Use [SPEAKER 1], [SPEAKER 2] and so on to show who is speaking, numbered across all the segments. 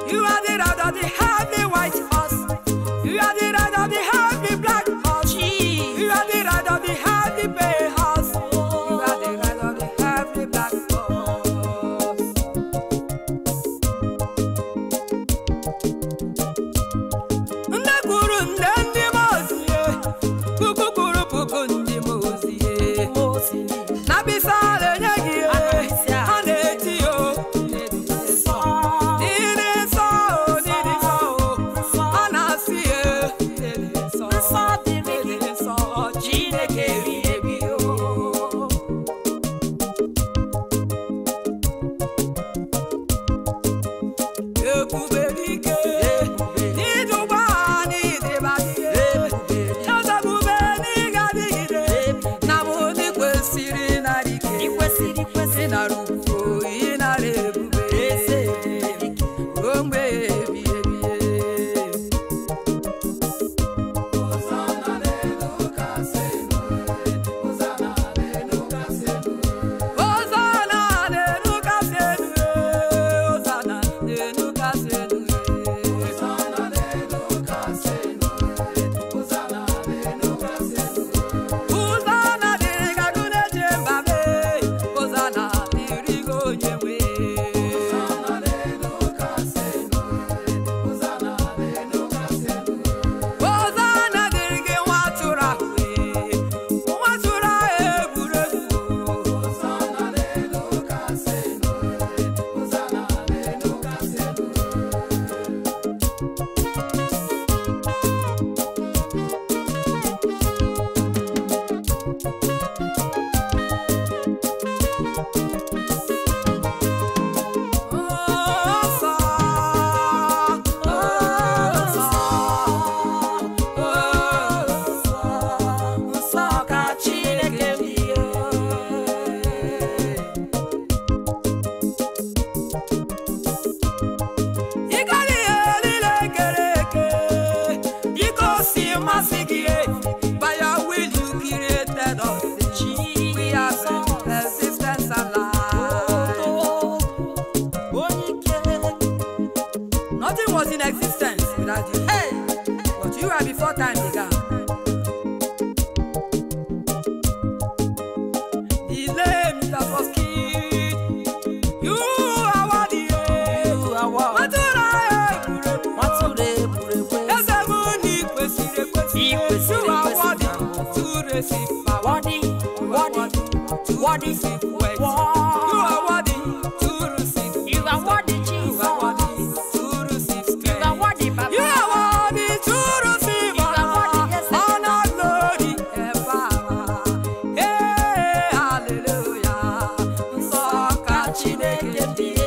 [SPEAKER 1] You are the rider of the heavy white horse. You are the rider of the heavy black horse. You are the rider of the heavy bay horse. You are the rider of the heavy black horse. Ndakuru ndi mozie, kukukuru puku ndi mozie. Nabisale nyegi aneti yo. Nothing was in existence without you. Hey, but you are before time began. The name that was killed. You are worthy. You are worthy. You are worthy to receive power. Worthy to receive weight. You are worthy to receive.
[SPEAKER 2] You are worthy, Jesus.
[SPEAKER 1] You are worthy to receive strength.
[SPEAKER 2] You are worthy, Baba.
[SPEAKER 1] You are worthy to receive honor, glory, and power. Hey, hallelujah. So catch it.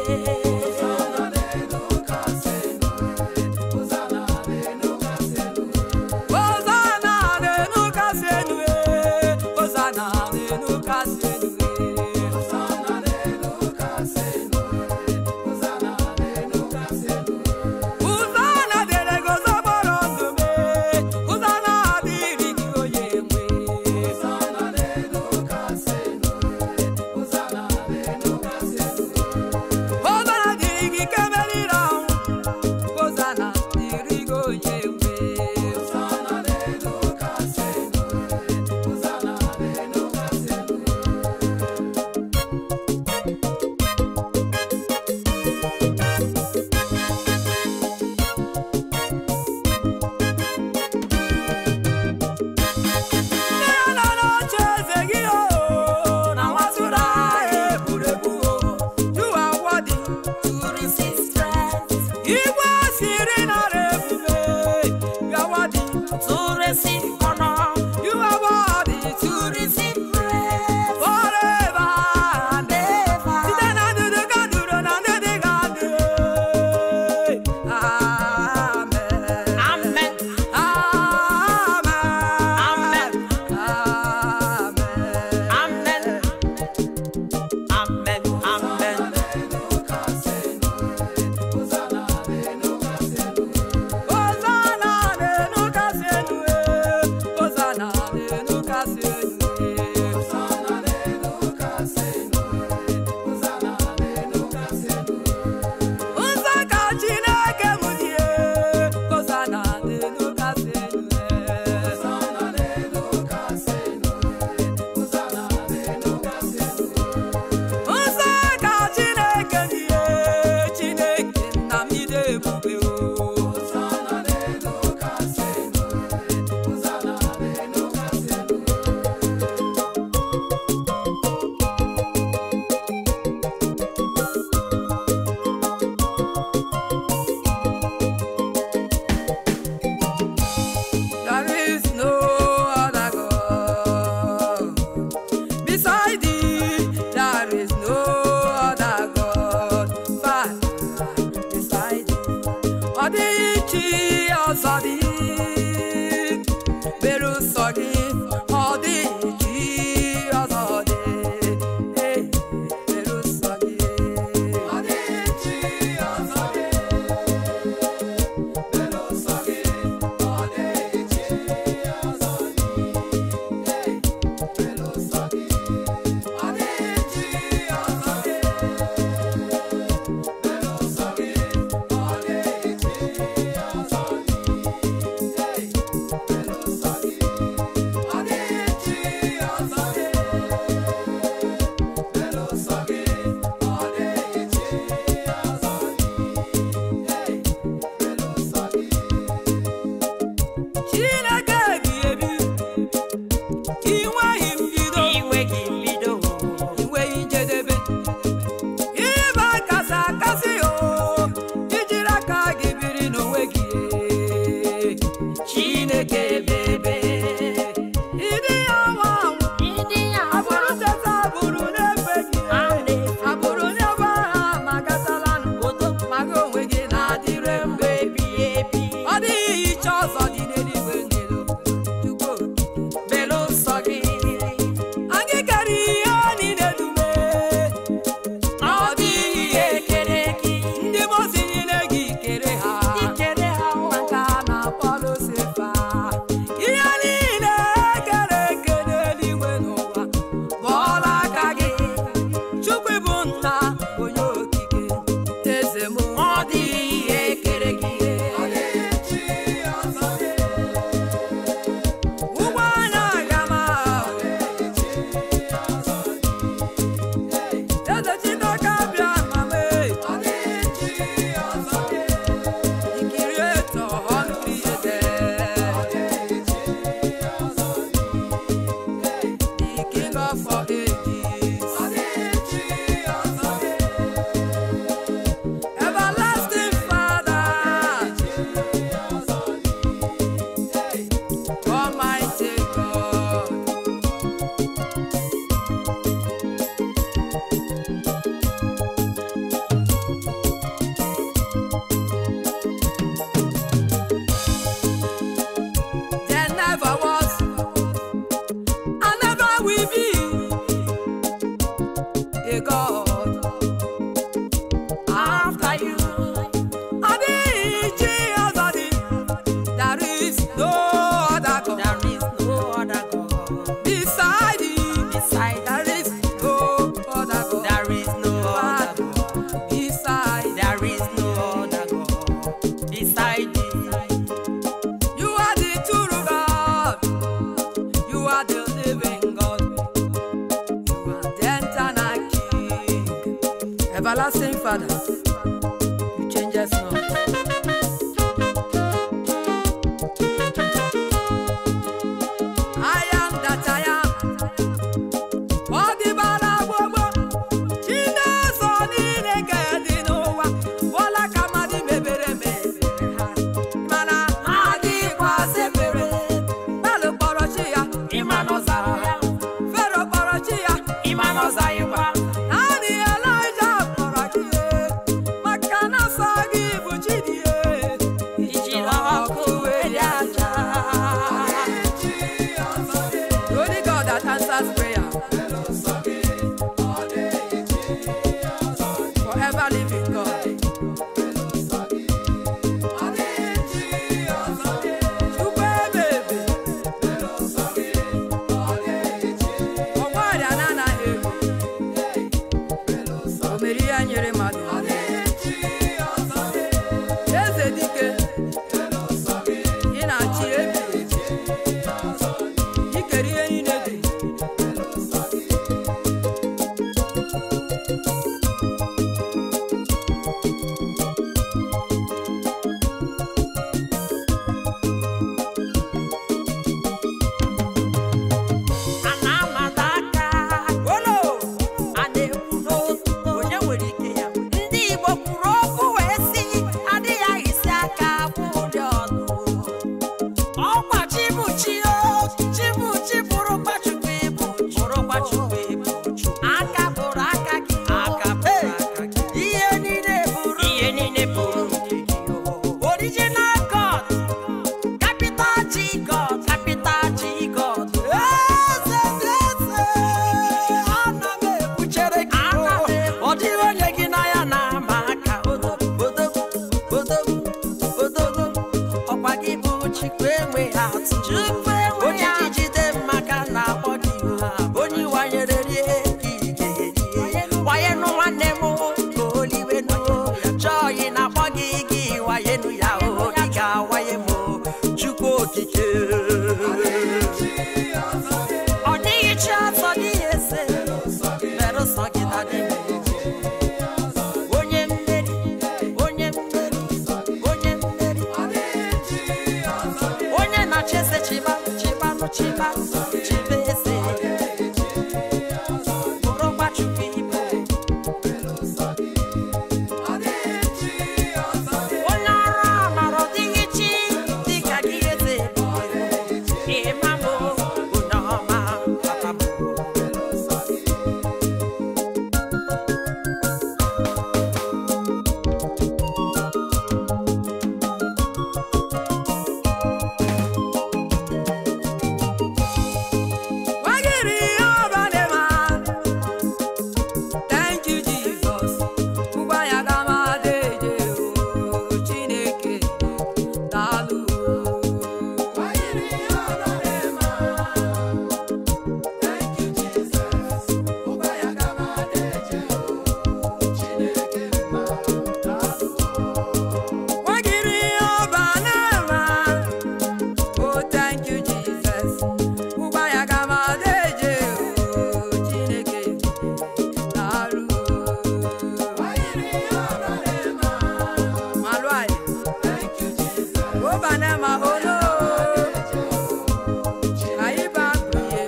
[SPEAKER 1] Everlasting Father, you change us not. I am that I am. What the Balabobo? China Soni Negadinoa. Walla Kamadi Mebereme. Mana Adi Quasepere. Malo Porochia, Imanoza. Ferro Porochia, Imanoza.
[SPEAKER 3] gị bụ Chukwu enwe atụ. Onye jijide maka na akpọ gị onye wanyere rie ike wanye nụ nwanne m ka oliwe nụ chọọ na akpọ gị gị wanye nụ ya o ị ga-awanye m Chukwu okike. Ọ dịghị chi ọzọ dịghị eze mere sọ gị na dị onye mmeri onye mmeri onye mmeri onye na-achị eze chiba chibanụ chiba chiba eze bụrụkwa Chukwu ibe onye ọrụ amara ọ dịghị chi dịka gị eze ịma m onye ọma papa m.
[SPEAKER 1] Thank you, Jesus. Ubaya gama deje o Chineke dalu. Thank you, Jesus. Ubaya gama deje o Chineke dalu. Wagiri obanema. Oh, thank you, Jesus. Ubaya gama deje o Chineke dalu. Malwai. Thank you, Jesus. Obanema ono. Aiba kuye.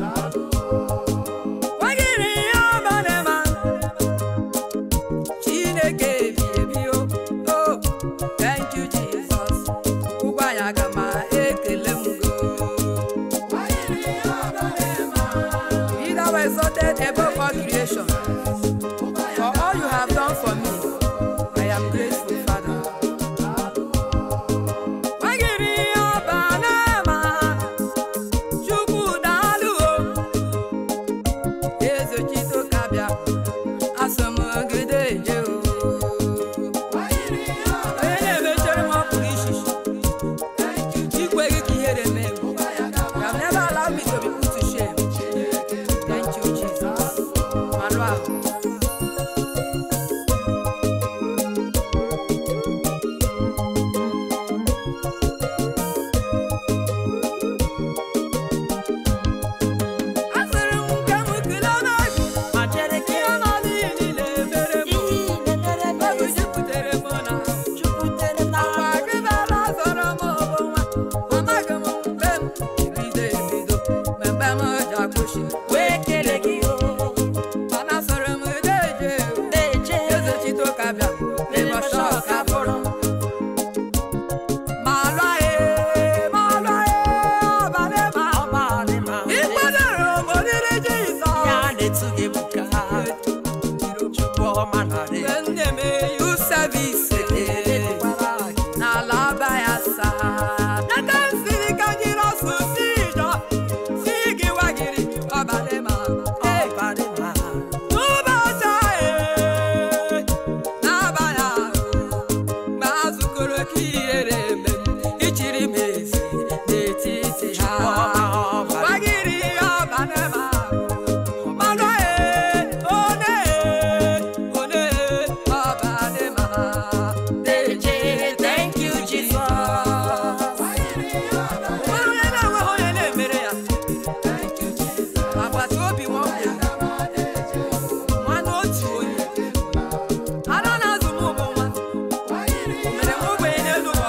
[SPEAKER 1] Wagiri obanema. Chineke biebio. Oh, thank you, Jesus. Ubaya gama ekele mugo. Be thou exalted above all creation. For all you have done for me, I am grateful, Father. Wagiri obanema. Chukwu dalu o. Eze Chito kabia. Asomogide je o. Onye mechere m ọpụrụ ishishi. Ikwe gị ka ihere mee m. You have never allowed me to be put to shame. Thank you, Jesus. Malwa. Asịrị m nke m kele n'obi.
[SPEAKER 3] Ma chere gị
[SPEAKER 1] Ihe ọnọdụ iyi niile mere m. Obi jupụtere m na
[SPEAKER 3] Chukwu tere na
[SPEAKER 1] akwa gị bịara zọrọ m bụ nwa. Amaghị m mgbe m ebido mgbe m ji akwụsị.
[SPEAKER 3] wee kele gị o
[SPEAKER 1] Mana sọrọ m deje o.
[SPEAKER 3] na-eje
[SPEAKER 1] Eze Chito kabịa n'ịbọchị ọka bụrụ. Malwae, malwae, ọbalịma.
[SPEAKER 3] ọgbalịma
[SPEAKER 1] Ikwadoro obodo Jizọs.
[SPEAKER 3] ya na-etu gị buka Chukwu ọma narị
[SPEAKER 1] Mgbe m na-emeyu sevisi n'ala aba ya saa. Nata m siri ka Jizọs si jọ, si gị wagiri ọbalịma.
[SPEAKER 3] ọgbalịma
[SPEAKER 1] Ụbọchị ahụ, n'abalị ahụ, mgbe a zụkọrọ ka ihere eme m, ichiri m ezi n'etiti ha. Wagiri ọbalịma. Malwae, one, ọbalịma.
[SPEAKER 3] na-eje thank you Jesus
[SPEAKER 1] Onye na-enweghị onye na-emere ya. Agbata obi nwoke. Nwanne otu onye. Ara na-azụ m bụ nwa. O mere m ogbenye n'elu ụwa.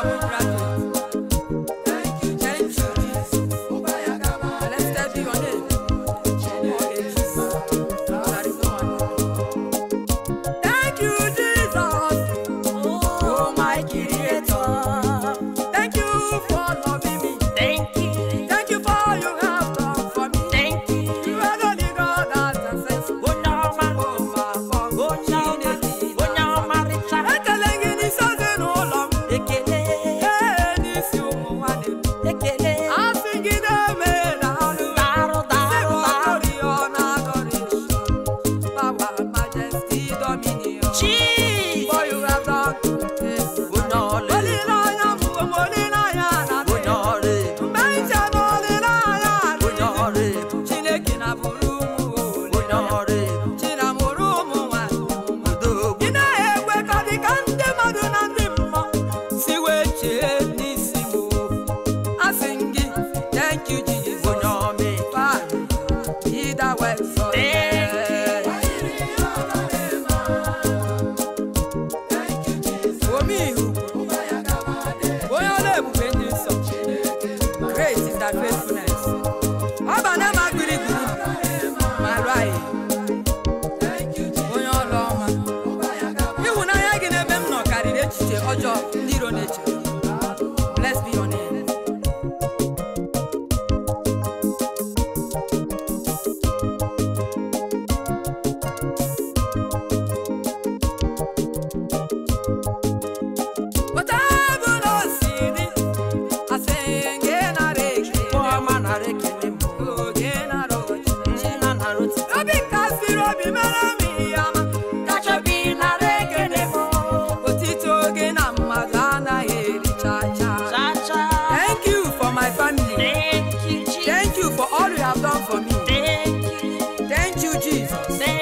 [SPEAKER 1] Thank you for my family. Thank you for all you have done for me. Thank you, Jesus.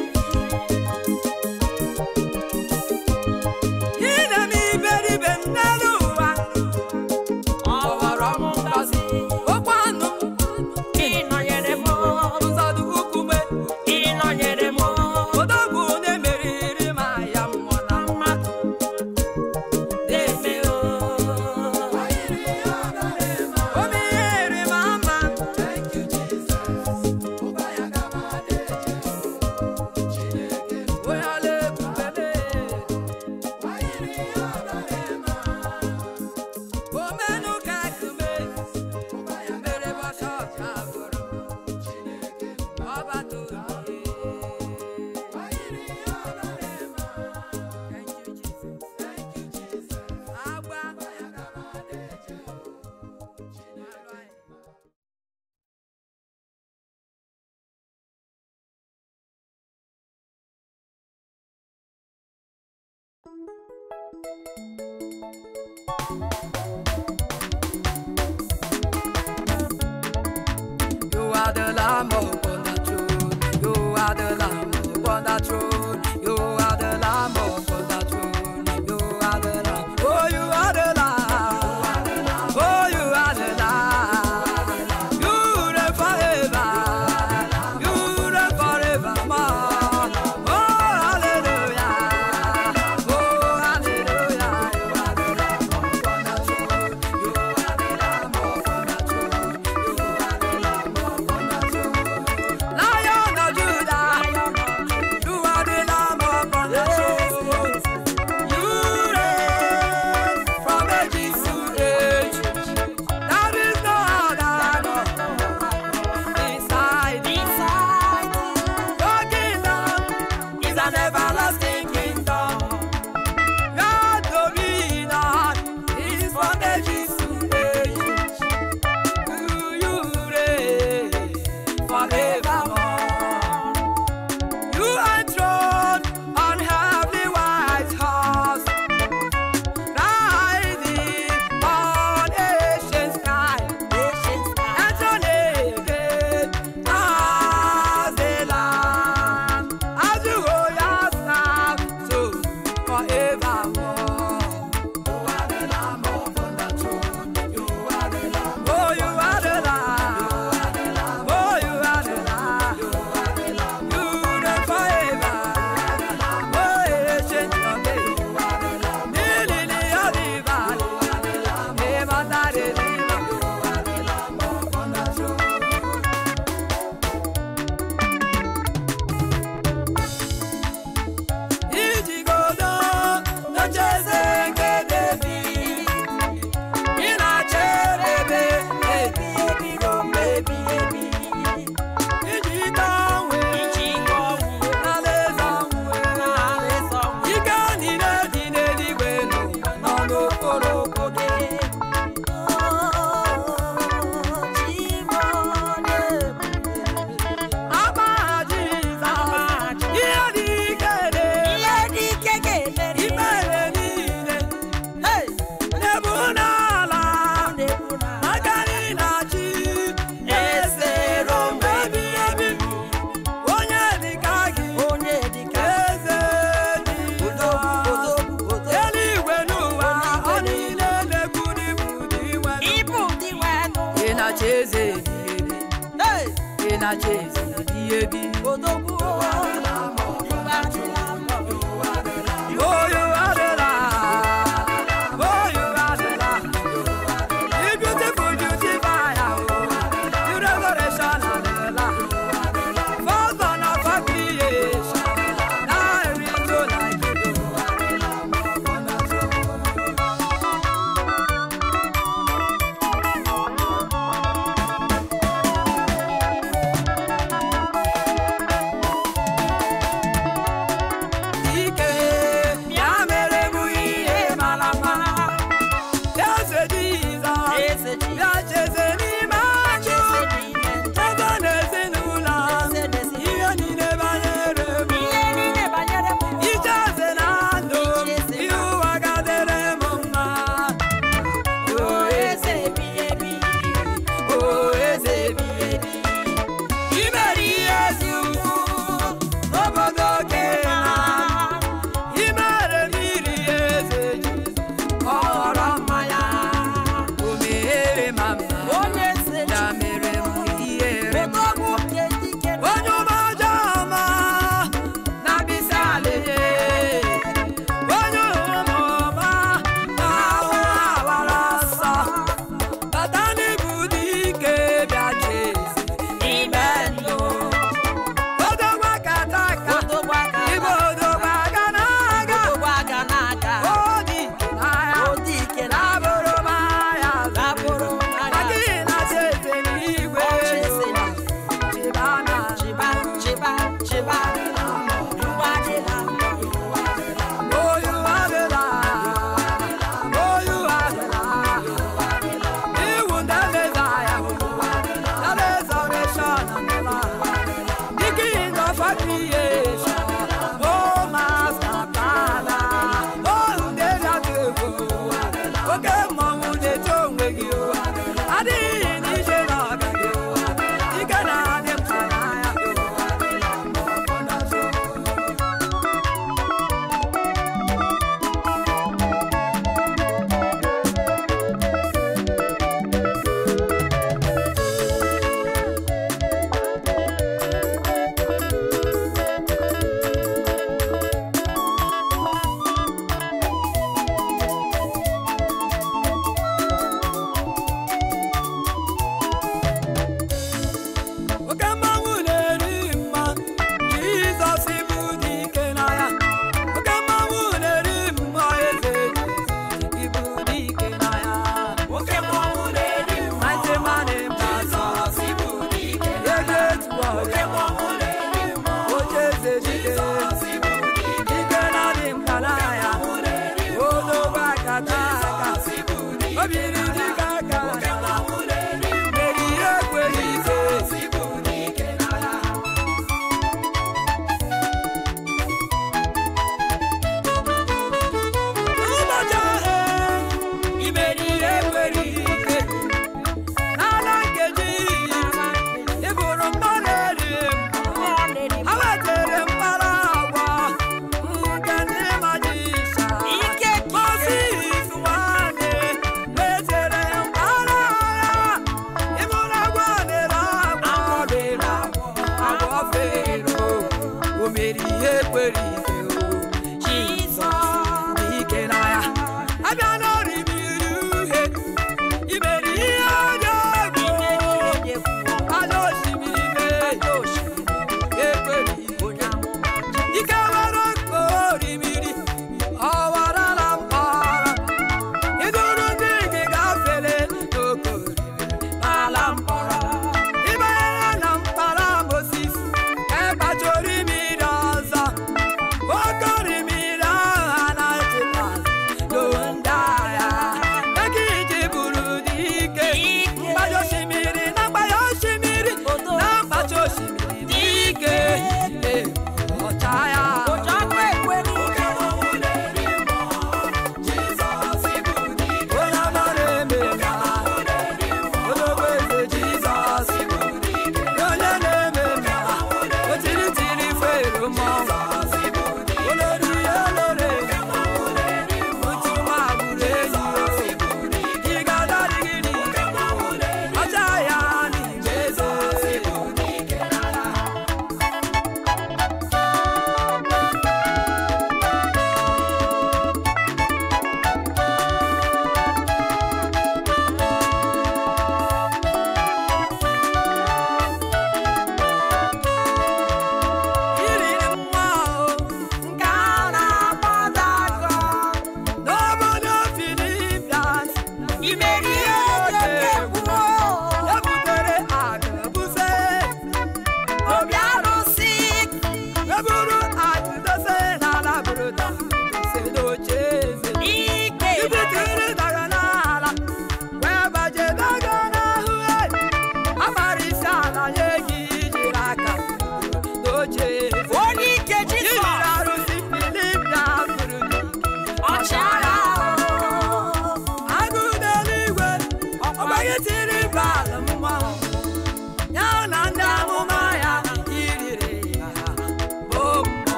[SPEAKER 2] You are the Lamb upon the throne. You are the Lamb upon the throne. You are the Lamb upon the throne. You are the Lamb. Oh, you are the Lamb. Oh, you are the Lamb. You reign forever. You reign forevermore. Oh, hallelujah. Oh, hallelujah. You are the Lamb upon the throne. You are the Lamb upon the throne. You are the Lamb upon the throne. Lion of Judah, you are the Lamb upon the throne. You reign from ages to age. There is no other beside your kingdom is an everlasting kingdom. Your dominion is from ages to age. You reign forevermore. You are enthroned on heavenly white horse, riding on ancient sky, and your naked as a lamb, as you hold yourself so forevermore. You are the Lamb upon the throne. You are the Lamb. Oh, you are the Lamb. Oh, you are the Lamb. You reign forever. Oh, ancient of days. The lily of the valley. The mother of the Lamb. You are the Lamb upon the throne. Ijigodo nocheze nke David, ị na-chere ebe ebighị ebi. Iji ike ọnwụ n'alaeze ọnwụ, ike niile dị n'eluigwe n'ụwa nọ n'okpuru ụkwụ gị. Agbaha Jizọs, ihe dị ike na-eme imere niile. Nebu n'ala, aka gị na-achị, eze ruo mgbe ebighị ebi. Onye dịka gị, eze dị nsọ. Eluigwe n'ụwa, ọ niile na-ekwu n'ibu dị nwere. Ị na-achị eze ebighị ebi. Ị na-achị eze ebighị ebi. Oh, you are the Lamb. Oh, you are the Lamb. You beautiful beautifier. You resurrection and the Lamb. First born of all creation. There is no like you. You are the Lamb upon the throne.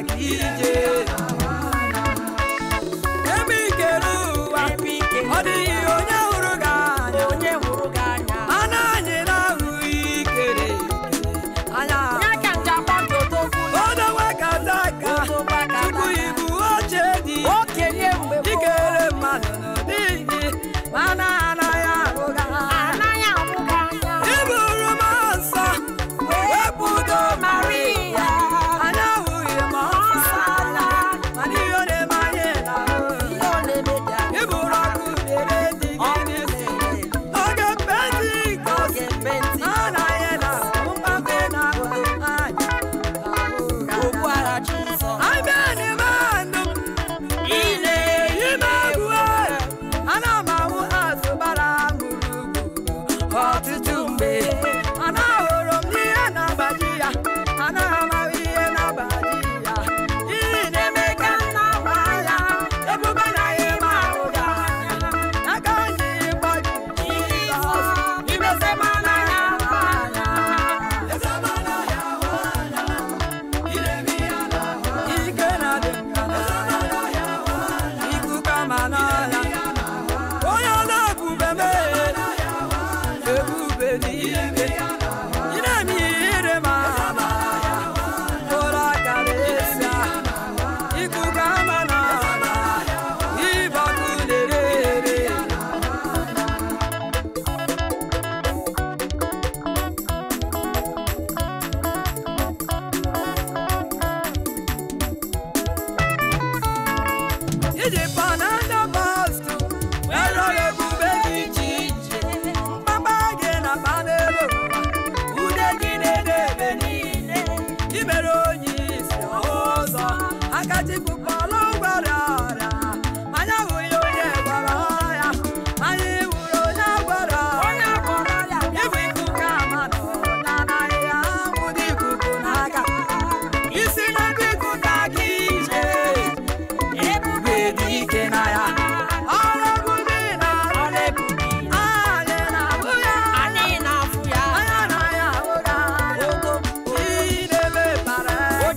[SPEAKER 2] ije ebe ikere ụwa ọ dịghị onye hụrụ gị anya mana anyị na-ahụ ikere anya odowe kata aka tupu ibu oche dị ikere mmadụ n'ụdị mana anaghị ahụ gị anya iburu m nsọ wepụdo Maria anya ahụghị m nsọ anya mana ihe ọ na-eme anyị na-ahụ iburu ọkụ dere dị gị n'isi oge Pentikọst anaghị na-ahụ mgbake na-ahụ anyị abịa n'ime ndụ ile ime egwu ana m ahụ azụ gbara gburugburu ọtụtụ mgbe ana ahụrụ m n'ihe na-agbaji ya anaghị amaghị ihe na-agbaji ya ihe na-eme ka nna nwa ya ebube na ihe ma ahụ ya aka ji gbaji Jizọs imesema ya anya ike na-adị nka ikuku ama n'ọhịa onye na-ebube mee ebube n'ime ị na-eme ire ma ụlọ aka na-esi ikuku ama n'ọhịa ịbọkụ na-ere iji pananda pastu wero ebube dị iche iche mkpakpa gị na panelo ude gị na-edebe niile imere onye isi ụzọ akachikpụkpọlụ gwara ọrịa manya hụghị onye gwara ọrịa manya iwuru onye gwara ọrịa ịbụ ikuku ama nọ na anaghị ahụ dị ikuku n'aka isi na ndị ikuku aka ije ebube dị ike na ya ọrụ ebube na anyị na-ahụ ya anya na ya ahụ ya ị na-eme bara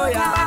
[SPEAKER 2] hallelujah.